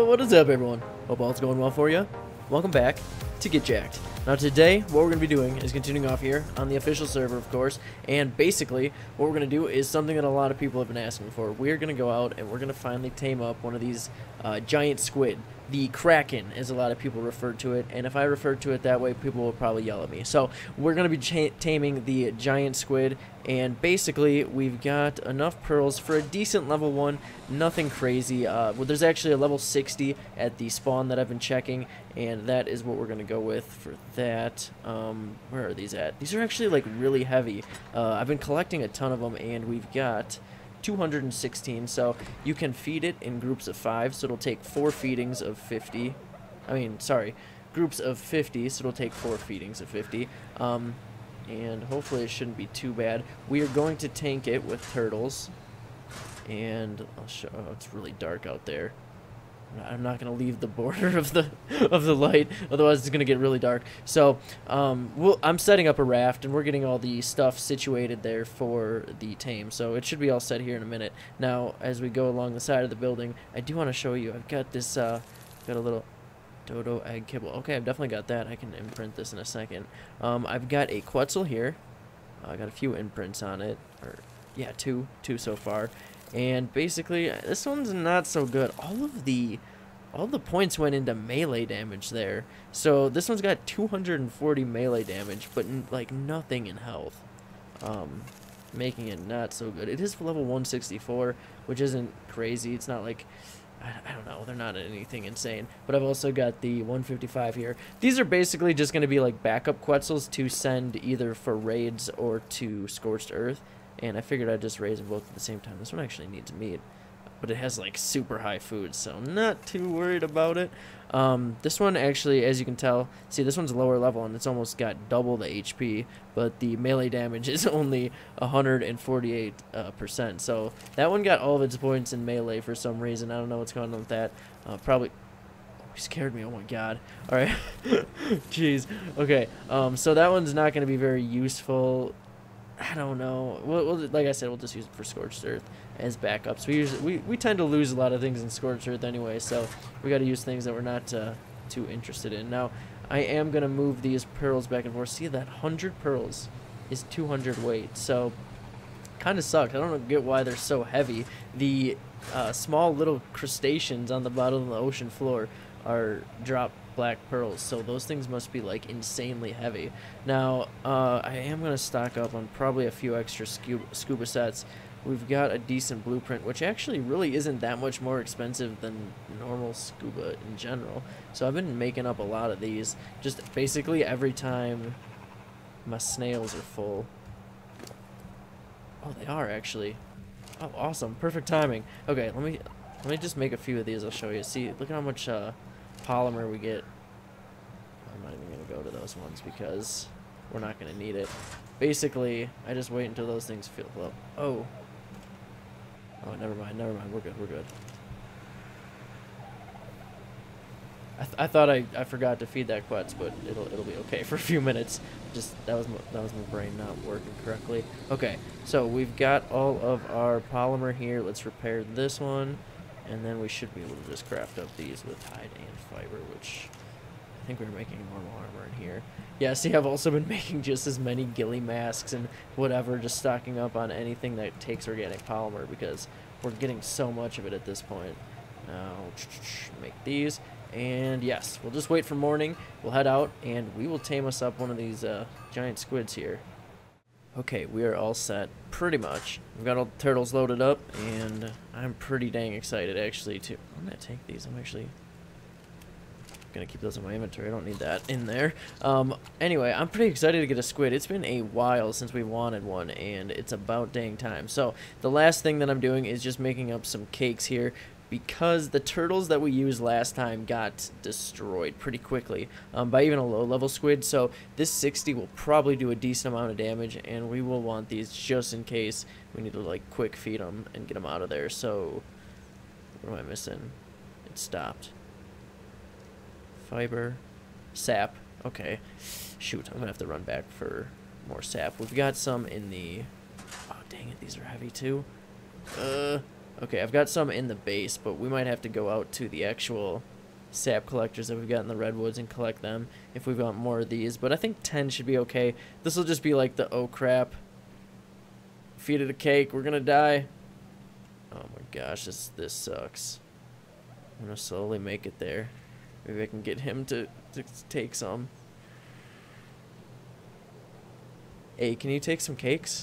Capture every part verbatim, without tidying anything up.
What is up, everyone? Hope all's going well for you. Welcome back to Get Jacked. Now today, what we're going to be doing is continuing off here on the official server, of course, and basically, what we're going to do is something that a lot of people have been asking for. We're going to go out and we're going to finally tame up one of these uh, giant squid. The Kraken, as a lot of people refer to it, and if I refer to it that way, people will probably yell at me. So, we're going to be taming the giant squid, and basically, we've got enough pearls for a decent level one, nothing crazy. Uh, well, there's actually a level sixty at the spawn that I've been checking, and that is what we're going to go with for that. Um, where are these at? These are actually, like, really heavy. Uh, I've been collecting a ton of them, and we've got two hundred sixteen, so you can feed it in groups of five, so it'll take four feedings of fifty. I mean, sorry, groups of fifty, so it'll take four feedings of fifty. Um, and hopefully it shouldn't be too bad. We are going to tank it with turtles, and I'll show. Oh, it's really dark out there. I'm not gonna leave the border of the of the light, otherwise it's gonna get really dark. So um, we'll, I'm setting up a raft, and we're getting all the stuff situated there for the tame. So it should be all set here in a minute. Now, as we go along the side of the building, I do want to show you. I've got this. Uh, got a little dodo egg kibble. Okay, I've definitely got that. I can imprint this in a second. Um, I've got a Quetzal here. I uh, got a few imprints on it, or yeah, two, two so far. And basically, this one's not so good. All of the, all the points went into melee damage there. So this one's got two hundred forty melee damage, but n like nothing in health, um, making it not so good. It is level one sixty-four, which isn't crazy. It's not like, I, I don't know, they're not anything insane. But I've also got the one fifty-five here. These are basically just going to be like backup Quetzals to send either for raids or to Scorched Earth. And I figured I'd just raise them both at the same time. This one actually needs meat, but it has like super high food, so I'm not too worried about it. Um, this one actually, as you can tell, see this one's lower level and it's almost got double the H P, but the melee damage is only one hundred forty-eight percent. Uh, so that one got all of its points in melee for some reason. I don't know what's going on with that. Uh, probably. Oh, he scared me. Oh my god. All right. Jeez. Okay. Um, so that one's not going to be very useful. I don't know. We'll, we'll, like I said, we'll just use it for Scorched Earth as backups. We usually we, we tend to lose a lot of things in Scorched Earth anyway, so we got to use things that we're not uh, too interested in. Now, I am gonna move these pearls back and forth. See, that one hundred pearls is two hundred weight, so kind of sucks. I don't get why they're so heavy. The uh, small little crustaceans on the bottom of the ocean floor are drop black pearls, so those things must be like insanely heavy. Now uh, I am going to stock up on probably a few extra scuba, scuba sets. We've got a decent blueprint, which actually really isn't that much more expensive than normal scuba in general, so I've been making up a lot of these just basically every time my snails are full. Oh, they are actually. Oh, awesome, perfect timing. Okay, let me let me just make a few of these. I'll show you. See, look at how much uh polymer we get. I'm not even gonna go to those ones because we're not gonna need it. Basically, I just wait until those things fill up. Oh. Oh, never mind, never mind. We're good, we're good. I, th I thought I, I forgot to feed that Quetz, but it'll it'll be okay for a few minutes. Just that was my, that was my brain not working correctly. Okay, so we've got all of our polymer here. Let's repair this one. And then we should be able to just craft up these with hide and fiber, which I think we're making normal armor in here. Yeah, see, I've also been making just as many ghillie masks and whatever, just stocking up on anything that takes organic polymer because we're getting so much of it at this point. Now, make these. And yes, we'll just wait for morning. We'll head out and we will tame us up one of these uh, giant squids here. Okay, we are all set, pretty much. We've got all the turtles loaded up, and I'm pretty dang excited, actually, to... I'm going to take these. I'm actually going to keep those in my inventory. I don't need that in there. Um, anyway, I'm pretty excited to get a squid. It's been a while since we wanted one, and it's about dang time. So, the last thing that I'm doing is just making up some cakes here, because the turtles that we used last time got destroyed pretty quickly um, by even a low-level squid, so this sixty will probably do a decent amount of damage, and we will want these just in case we need to, like, quick feed them and get them out of there. So, what am I missing? It stopped. Fiber. Sap. Okay. Shoot, I'm going to have to run back for more sap. We've got some in the... Oh, dang it, these are heavy, too. Uh... Okay, I've got some in the base, but we might have to go out to the actual sap collectors that we've got in the redwoods and collect them if we want more of these. But I think ten should be okay. This will just be like the oh crap. Feed it a cake. We're gonna die. Oh my gosh, this this sucks. I'm gonna slowly make it there. Maybe I can get him to, to take some. Hey, can you take some cakes?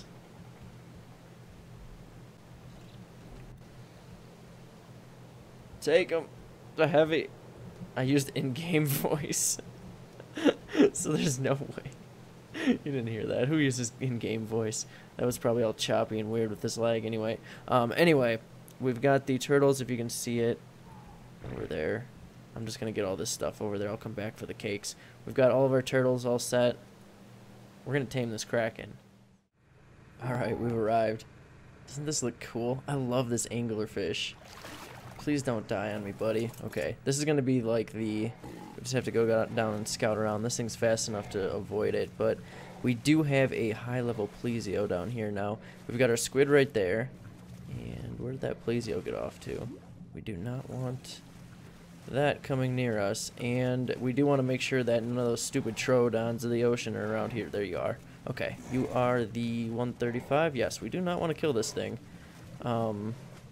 Take them. They're heavy. I used in-game voice. So there's no way. You didn't hear that. Who uses in-game voice? That was probably all choppy and weird with this lag anyway. Um, anyway, we've got the turtles, if you can see it. Over there. I'm just going to get all this stuff over there. I'll come back for the cakes. We've got all of our turtles all set. We're going to tame this kraken. Alright, we've arrived. Doesn't this look cool? I love this anglerfish. Please don't die on me, buddy. Okay, this is going to be like the... We just have to go down and scout around. This thing's fast enough to avoid it, but we do have a high-level plesio down here now. We've got our squid right there. And where did that plesio get off to? We do not want that coming near us. And we do want to make sure that none of those stupid troodons of the ocean are around here. There you are. Okay, you are the one thirty-five. Yes, we do not want to kill this thing. Um...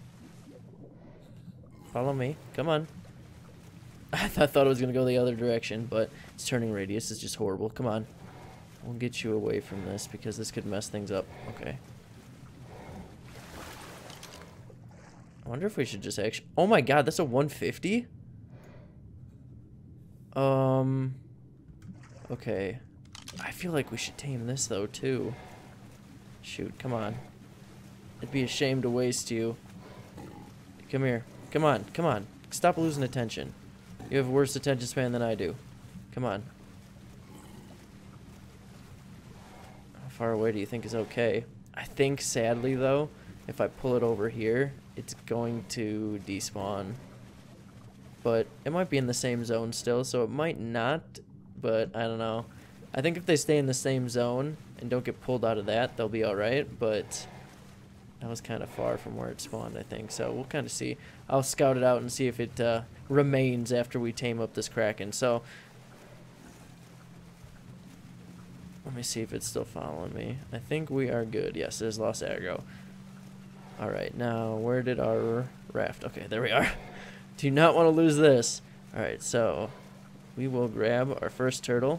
Follow me. Come on. I, th I thought it was going to go the other direction, but its turning radius is just horrible. Come on. We'll get you away from this because this could mess things up. Okay. I wonder if we should just actually... Oh my god, that's a one fifty? Um... Okay. I feel like we should tame this, though, too. Shoot, come on. It'd be a shame to waste you. Come here. Come on, come on. Stop losing attention. You have a worse attention span than I do. Come on. How far away do you think is okay? I think, sadly, though, if I pull it over here, it's going to despawn. But it might be in the same zone still, so it might not, but I don't know. I think if they stay in the same zone and don't get pulled out of that, they'll be alright, but... That was kind of far from where it spawned, I think. So we'll kind of see. I'll scout it out and see if it uh, remains after we tame up this kraken. So let me see if it's still following me. I think we are good. Yes, there's Los Aggro. All right, now where did our raft? Okay, there we are. Do not want to lose this. All right, so we will grab our first turtle.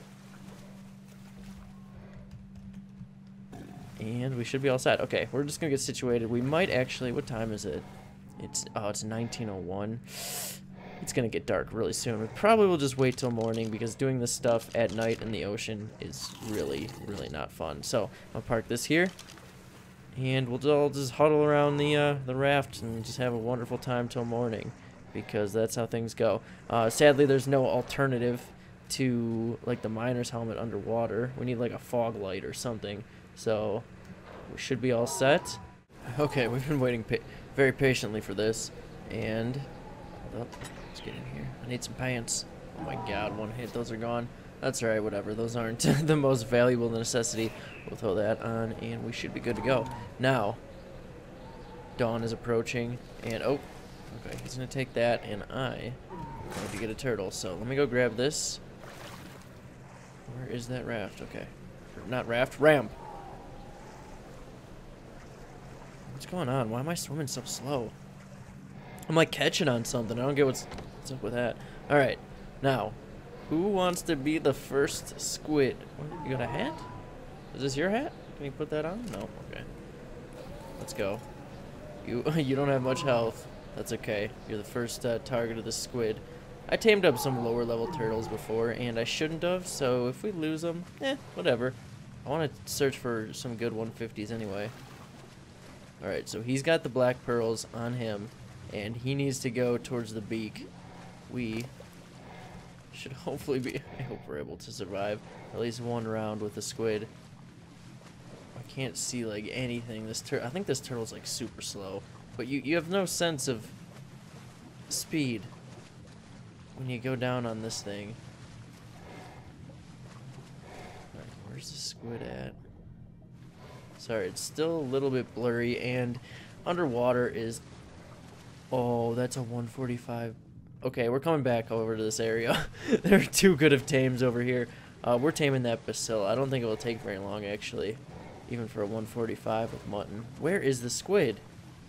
And we should be all set. Okay, we're just gonna get situated. We might actually... What time is it? It's... Oh, it's nineteen oh one. It's gonna get dark really soon. We probably will just wait till morning because doing this stuff at night in the ocean is really, really not fun. So, I'll park this here. And we'll all just huddle around the, uh, the raft and just have a wonderful time till morning. Because that's how things go. Uh, sadly, there's no alternative to, like, the miner's helmet underwater. We need, like, a fog light or something. So, we should be all set. Okay, we've been waiting pa very patiently for this. And, oh, let's get in here. I need some pants. Oh my god, one hit, those are gone. That's alright, whatever. Those aren't the most valuable necessity. We'll throw that on, and we should be good to go. Now, dawn is approaching, and, oh, okay, he's going to take that, and I need to get a turtle. So, let me go grab this. Where is that raft? Okay. Not raft, ramp. What's going on? Why am I swimming so slow? I'm like catching on something. I don't get what's, what's up with that. Alright, now, who wants to be the first squid? What, you got a hat? Is this your hat? Can you put that on? No? Okay. Let's go. You you don't have much health. That's okay. You're the first uh, target of the squid. I tamed up some lower level turtles before, and I shouldn't have, so if we lose them, eh, whatever. I want to search for some good one fifties anyway. Alright, so he's got the black pearls on him, and he needs to go towards the beak. We should hopefully be... I hope we're able to survive at least one round with the squid. I can't see, like, anything. This tur I think this turtle's, like, super slow. But you, you have no sense of speed when you go down on this thing. Alright, where's the squid at? Sorry, it's still a little bit blurry, and underwater is Oh, that's a one forty-five. Okay, we're coming back over to this area. There are too good of tames over here. Uh, we're taming that bacilla. I don't think it will take very long, actually. Even for a one forty-five with mutton. Where is the squid?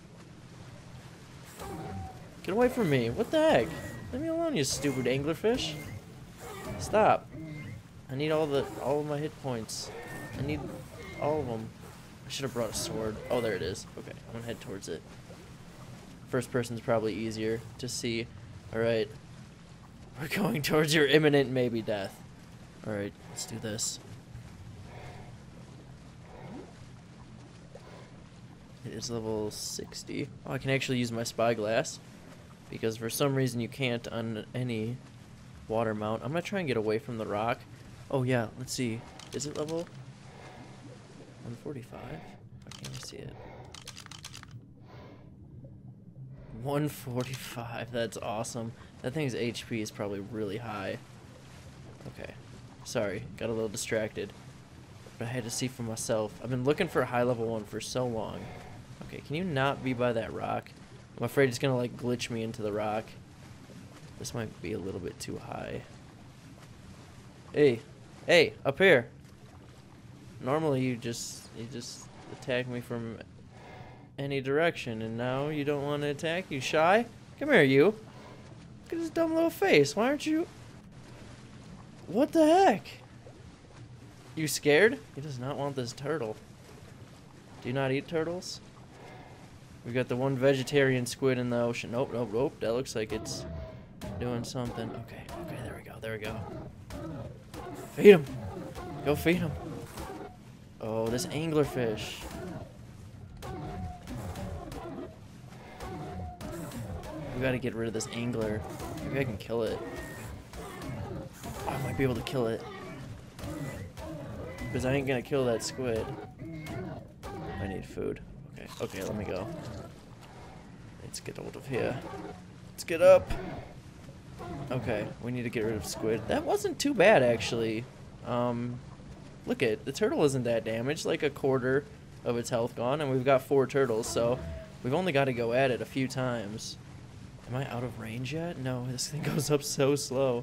Get away from me. What the heck? Leave me alone, you stupid anglerfish. Stop. I need all the all of my hit points. I need all of them. I should have brought a sword. Oh, there it is. Okay, I'm gonna head towards it. First person's probably easier to see. Alright. We're going towards your imminent maybe death. Alright, let's do this. It is level sixty. Oh, I can actually use my spyglass. Because for some reason you can't on any water mount. I'm gonna try and get away from the rock. Oh yeah, let's see. Is it level one forty-five? I can't even see it. one forty-five, that's awesome. That thing's H P is probably really high. Okay, sorry, got a little distracted. But I had to see for myself. I've been looking for a high level one for so long. Okay, can you not be by that rock? I'm afraid it's gonna like glitch me into the rock. This might be a little bit too high. Hey, hey, up here. Normally you just you just attack me from any direction, and now you don't want to attack? You shy? Come here, you. Look at his dumb little face. Why aren't you? What the heck? You scared? He does not want this turtle. Do you not eat turtles? We got the one vegetarian squid in the ocean. Nope, nope, nope. That looks like it's doing something. Okay, okay, there we go, there we go. Feed him. Go feed him. Oh, this anglerfish. We gotta get rid of this angler. Maybe I can kill it. Oh, I might be able to kill it. Because I ain't gonna kill that squid. I need food. Okay, okay, let me go. Let's get out of here. Let's get up. Okay, we need to get rid of squid. That wasn't too bad, actually. Um, look at the turtle isn't that damaged. Like a quarter of its health gone, and we've got four turtles, so we've only got to go at it a few times. Am I out of range yet? No, this thing goes up so slow.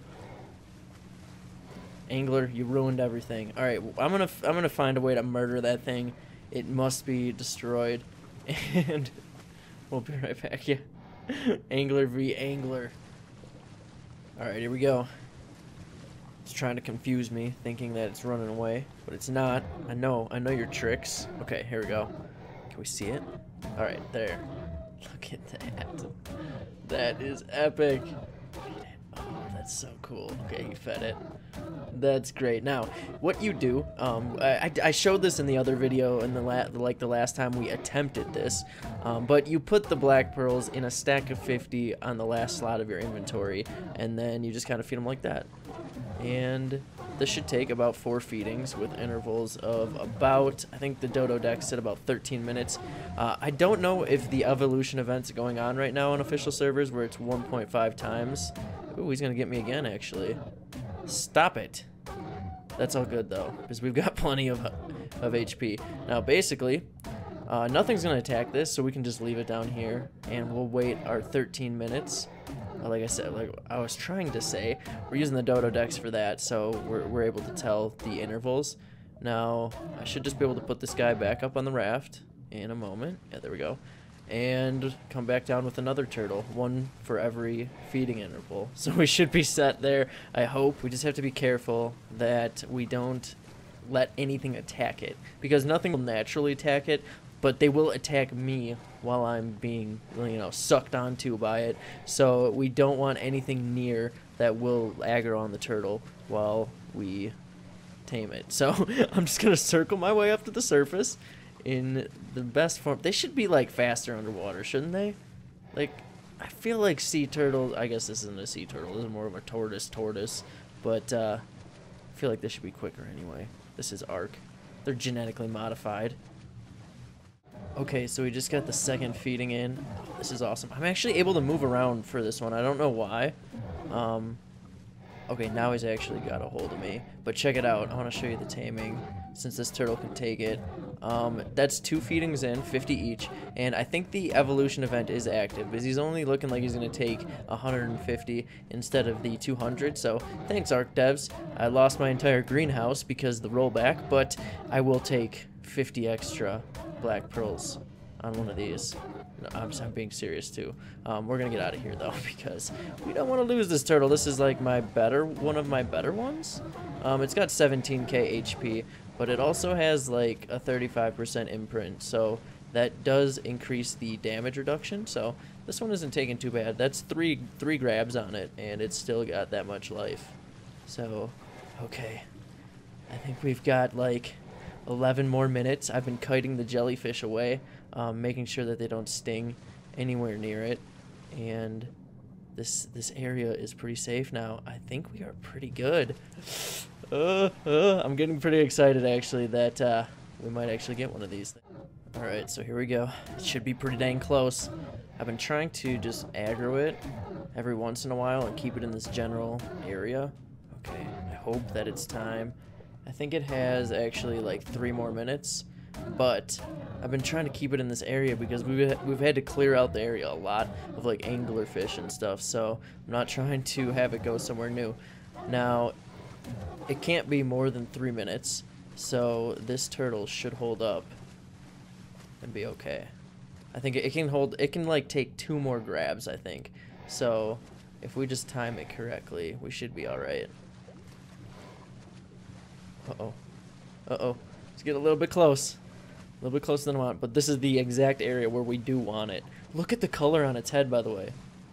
Angler, you ruined everything. All right, I'm gonna I'm gonna find a way to murder that thing. It must be destroyed, and we'll be right back. Yeah, angler v angler. All right, here we go. It's trying to confuse me, thinking that it's running away, but it's not. I know, I know your tricks. Okay, here we go. Can we see it? All right, there. Look at that. That is epic. Oh, that's so cool. Okay, you fed it. That's great. Now, what you do, um, I, I showed this in the other video, in the la like the last time we attempted this, um, but you put the black pearls in a stack of fifty on the last slot of your inventory, and then you just kind of feed them like that. And this should take about four feedings with intervals of about, I think the Dodo Dex said about thirteen minutes. Uh, I don't know if the evolution event's going on right now on official servers where it's one point five times. Ooh, he's going to get me again, actually. Stop it. That's all good, though, because we've got plenty of, of H P. Now, basically, uh, nothing's going to attack this, so we can just leave it down here, and we'll wait our thirteen minutes. Like I said, like I was trying to say, we're using the Dodo Dex for that, so we're, we're able to tell the intervals. Now, I should just be able to put this guy back up on the raft in a moment. Yeah, there we go. And come back down with another turtle, one for every feeding interval. So we should be set there, I hope. We just have to be careful that we don't let anything attack it, because nothing will naturally attack it, but they will attack me while I'm being, you know, sucked onto by it. So we don't want anything near that will aggro on the turtle while we tame it. So I'm just gonna circle my way up to the surface in the best form. They should be like faster underwater, shouldn't they? Like, I feel like sea turtles, I guess this isn't a sea turtle, this is more of a tortoise tortoise, but uh, I feel like this should be quicker anyway. This is Ark. They're genetically modified. Okay, so we just got the second feeding in. Oh, this is awesome. I'm actually able to move around for this one. I don't know why. Um, Okay, now he's actually got a hold of me. But check it out. I want to show you the taming, since this turtle can take it. Um, that's two feedings in, fifty each, and I think the evolution event is active, because he's only looking like he's going to take one hundred fifty instead of the two hundred, so thanks, Arc Devs. I lost my entire greenhouse because of the rollback, but I will take fifty extra black pearls on one of these. No, I'm, I'm being serious too. Um, we're gonna get out of here though, because we don't want to lose this turtle. This is like my better, one of my better ones. Um, it's got seventeen K H P, but it also has like a thirty-five percent imprint, so that does increase the damage reduction. So this one isn't taking too bad. That's three three grabs on it, and it's still got that much life. So, okay, I think we've got like eleven more minutes. I've been kiting the jellyfish away, um, making sure that they don't sting anywhere near it, and this this area is pretty safe now. I think we are pretty good. Uh, uh, I'm getting pretty excited actually that uh, we might actually get one of these things. All right, so here we go. It should be pretty dang close. I've been trying to just aggro it every once in a while and keep it in this general area. Okay, I hope that it's time. I think it has actually like three more minutes, but I've been trying to keep it in this area because we've, we've had to clear out the area a lot of like anglerfish and stuff, so I'm not trying to have it go somewhere new. Now, it can't be more than three minutes, so this turtle should hold up and be okay. I think it, it can hold, it can like take two more grabs, I think. So if we just time it correctly, we should be all right. Uh-oh. Uh-oh. Let's get a little bit close. A little bit closer than I want, but this is the exact area where we do want it. Look at the color on its head, by the way.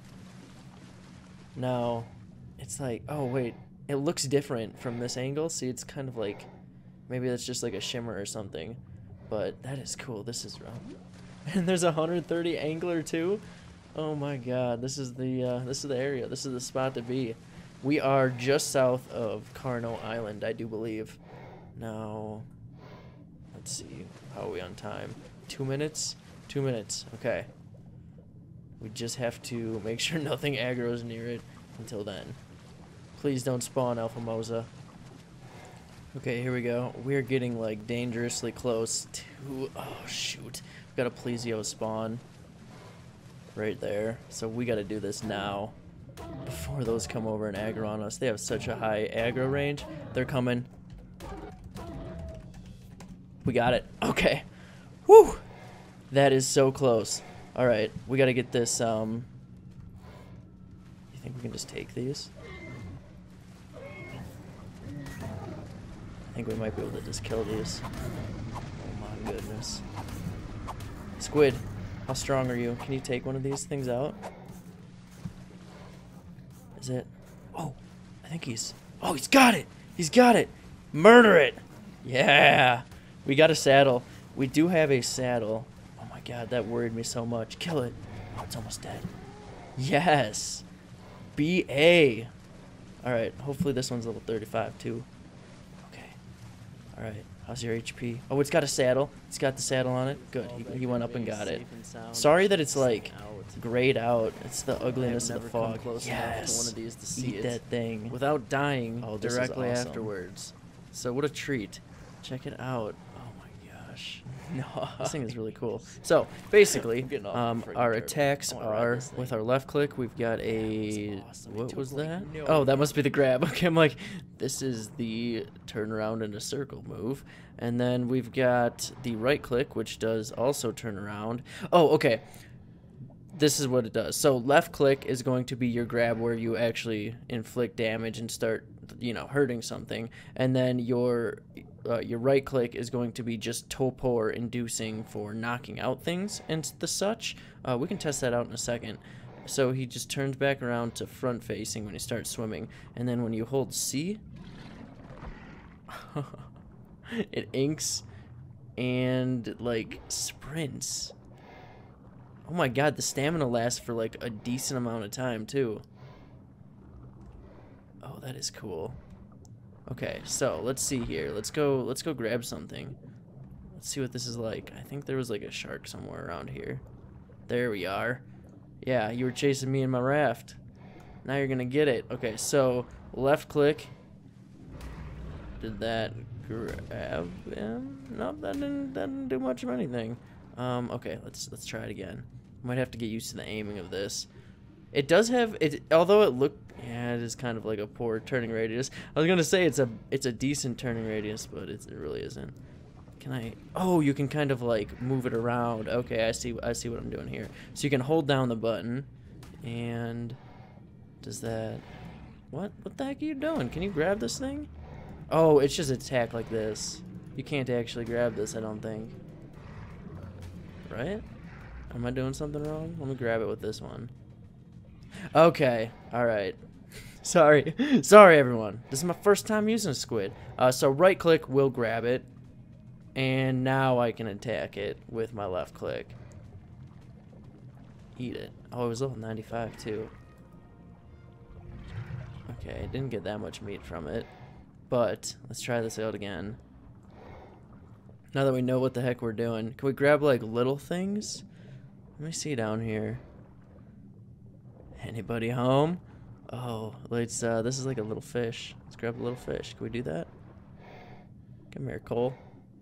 Now, it's like, oh wait, it looks different from this angle. See, it's kind of like, maybe that's just like a shimmer or something, but that is cool. This is rough. And there's a one hundred thirty angler too. Oh my god, this is the uh, this is the area. This is the spot to be. We are just south of Carno Island, I do believe. Now, let's see. How are we on time? Two minutes? Two minutes. Okay. We just have to make sure nothing aggro's near it until then. Please don't spawn Alpha Moza. Okay, here we go. We're getting like dangerously close to... Oh, shoot. We've got a Plesio spawn right there. So we got to do this now before those come over and aggro on us. They have such a high aggro range. They're coming. We got it. Okay. Woo! That is so close. All right, we got to get this. Um, you think we can just take these? I think we might be able to just kill these. Oh my goodness. Squid, how strong are you? Can you take one of these things out? Is it? Oh, I think he's... Oh, he's got it! He's got it! Murder it! Yeah! We got a saddle. We do have a saddle. Oh my god, that worried me so much. Kill it. Oh, it's almost dead. Yes! B A! Alright, hopefully this one's level thirty-five too. Okay. Alright, how's your H P? Oh, it's got a saddle. It's got the saddle on it. Good, he, he went up and got it. Sorry that it's like grayed out. It's the ugliness of the fog. Yes! One of these to see Eat that thing. Without dying oh, directly awesome. afterwards. So what a treat. Check it out. Oh my gosh. No. This thing is really cool. So basically, um, our attacks are with our left click. We've got a awesome. What was that? No oh, that must be the grab. Okay, I'm like, this is the turn around in a circle move, and then we've got the right click, which does also turn around. Oh, okay. This is what it does. So left click is going to be your grab where you actually inflict damage and start, you know, hurting something, and then your Uh, your right click is going to be just torpor inducing for knocking out things and the such. Uh, we can test that out in a second. So he just turns back around to front facing when he starts swimming, and then when you hold C, it inks and like sprints. Oh my god, the stamina lasts for like a decent amount of time too. Oh, that is cool. Okay, so let's see here. Let's go let's go grab something. Let's see what this is like. I think there was like a shark somewhere around here. There we are. Yeah, you were chasing me in my raft. Now you're gonna get it. Okay, so left click. Did that grab him? Nope, that didn't, that didn't do much of anything. Um, okay, let's let's try it again. Might have to get used to the aiming of this. It does have it, although it look yeah, it is kind of like a poor turning radius. I was gonna say it's a it's a decent turning radius, but it's, it really isn't. Can I? Oh, you can kind of like move it around. Okay, I see. I see what I'm doing here. So you can hold down the button, and does that? What? What the heck are you doing? Can you grab this thing? Oh, it's just attack like this. You can't actually grab this, I don't think. Right? Am I doing something wrong? Let me grab it with this one. Okay. All right. Sorry. Sorry, everyone. This is my first time using a squid. Uh, so right click will grab it. And now I can attack it with my left click. Eat it. Oh, it was level ninety-five too. Okay, didn't get that much meat from it. But let's try this out again. Now that we know what the heck we're doing, can we grab like little things? Let me see down here. Anybody home? Oh, let's. Uh, this is like a little fish. Let's grab a little fish. Can we do that? Come here, Cole.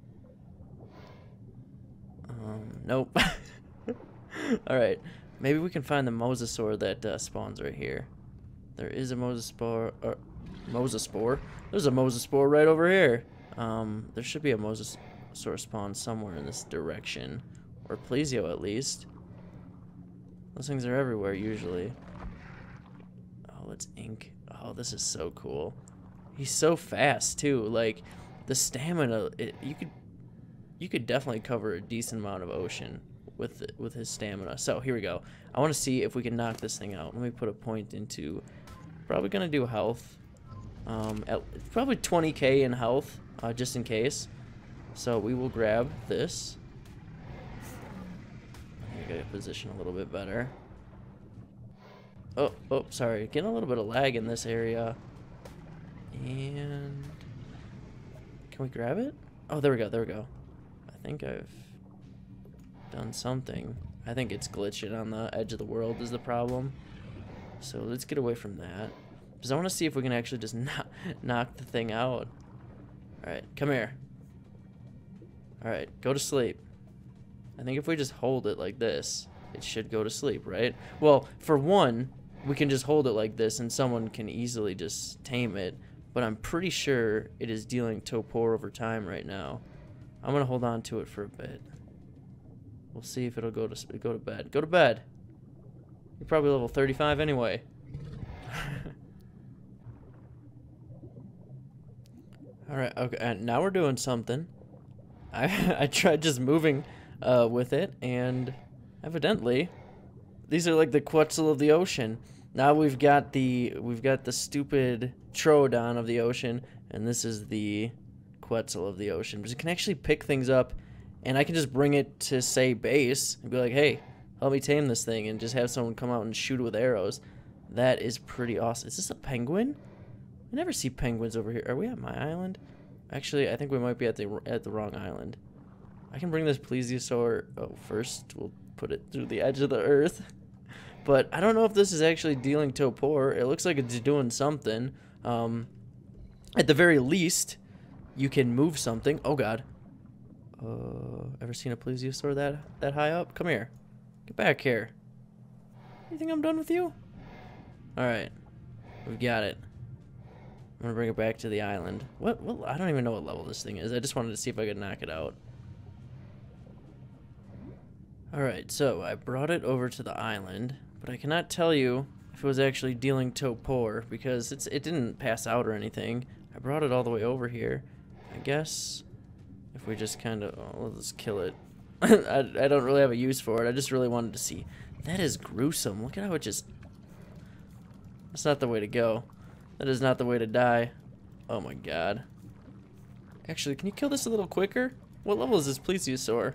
Um, nope. All right, maybe we can find the mosasaur that uh, spawns right here. There is a mosasaur. Uh, mosasaur. There's a mosasaur right over here. Um, there should be a mosasaur spawn somewhere in this direction, or Plesio at least. Those things are everywhere usually. Oh, let's ink. Oh, this is so cool. He's so fast too. Like the stamina, it, you could, you could definitely cover a decent amount of ocean with with his stamina. So here we go. I want to see if we can knock this thing out. Let me put a point into. Probably gonna do health. Um, at probably twenty K in health, uh, just in case. So we will grab this. I gotta position a little bit better. Oh, oh, sorry. Getting a little bit of lag in this area. And can we grab it? Oh, there we go. There we go. I think I've done something. I think it's glitching on the edge of the world is the problem. So let's get away from that. Because I want to see if we can actually just knock, knock the thing out. Alright, come here. Alright, go to sleep. I think if we just hold it like this, it should go to sleep, right? Well, for one, we can just hold it like this and someone can easily just tame it. But I'm pretty sure it is dealing torpor over time right now. I'm going to hold on to it for a bit. We'll see if it'll go to go to bed. Go to bed. You're probably level thirty-five anyway. Alright, okay, and now we're doing something. I I tried just moving uh, with it, and evidently, these are like the Quetzal of the ocean. Now we've got the we've got the stupid Troodon of the ocean, and this is the Quetzal of the ocean. Because it can actually pick things up, and I can just bring it to say base and be like, hey, help me tame this thing, and just have someone come out and shoot it with arrows. That is pretty awesome. Is this a penguin? I never see penguins over here. Are we at my island? Actually, I think we might be at the at the wrong island. I can bring this plesiosaur. Oh, first we'll put it through the edge of the earth. But I don't know if this is actually dealing torpor. It looks like it's doing something. Um, at the very least, you can move something. Oh God. Uh, ever seen a plesiosaur that that high up? Come here. Get back here. You think I'm done with you? Alright. We've got it. I'm gonna bring it back to the island. What, what? I don't even know what level this thing is. I just wanted to see if I could knock it out. Alright, so I brought it over to the island, but I cannot tell you if it was actually dealing torpor because it's it didn't pass out or anything. I brought it all the way over here. I guess if we just kind of... Oh, let's just kill it. I, I don't really have a use for it. I just really wanted to see. That is gruesome. Look at how it just... That's not the way to go. That is not the way to die. Oh my God. Actually, can you kill this a little quicker? What level is this plesiosaur?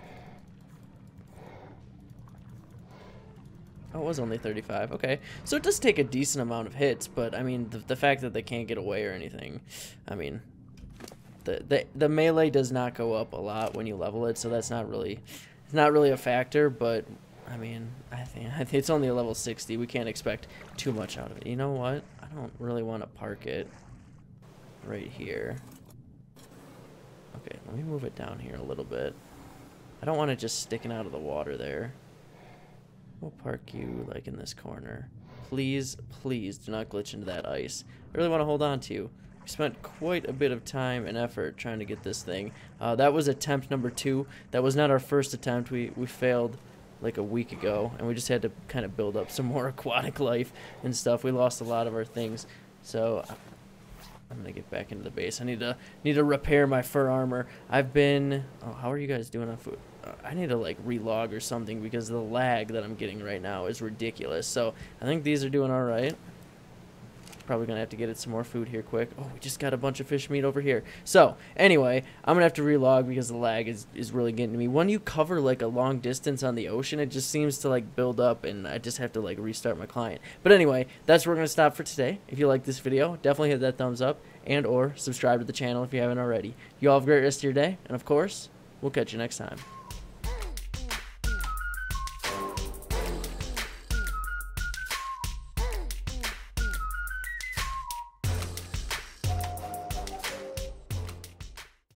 Oh, it was only thirty-five. Okay. So it does take a decent amount of hits, but I mean, the, the fact that they can't get away or anything, I mean, the, the, the melee does not go up a lot when you level it, so that's not really, it's not really a factor, but I mean, I think, I think it's only a level sixty. We can't expect too much out of it. You know what? I don't really want to park it right here. Okay, let me move it down here a little bit. I don't want it just sticking out of the water there. We'll park you like in this corner. Please, please do not glitch into that ice. I really want to hold on to you. We spent quite a bit of time and effort trying to get this thing. Uh, that was attempt number two. That was not our first attempt. We, we failed like a week ago, and we just had to kind of build up some more aquatic life and stuff. We lost a lot of our things, so I'm gonna get back into the base. I need to need to repair my fur armor. I've been. Oh, how are you guys doing on food? Uh, I need to like relog or something because the lag that I'm getting right now is ridiculous. So I think these are doing all right. Probably gonna have to get it some more food here quick. Oh, we just got a bunch of fish meat over here. So anyway, I'm gonna have to relog because the lag is, is really getting to me. When you cover like a long distance on the ocean, it just seems to like build up, and I just have to like restart my client. But anyway, that's where we're gonna stop for today. If you like this video, definitely hit that thumbs up and or subscribe to the channel if you haven't already. You all have a great rest of your day, and of course, we'll catch you next time.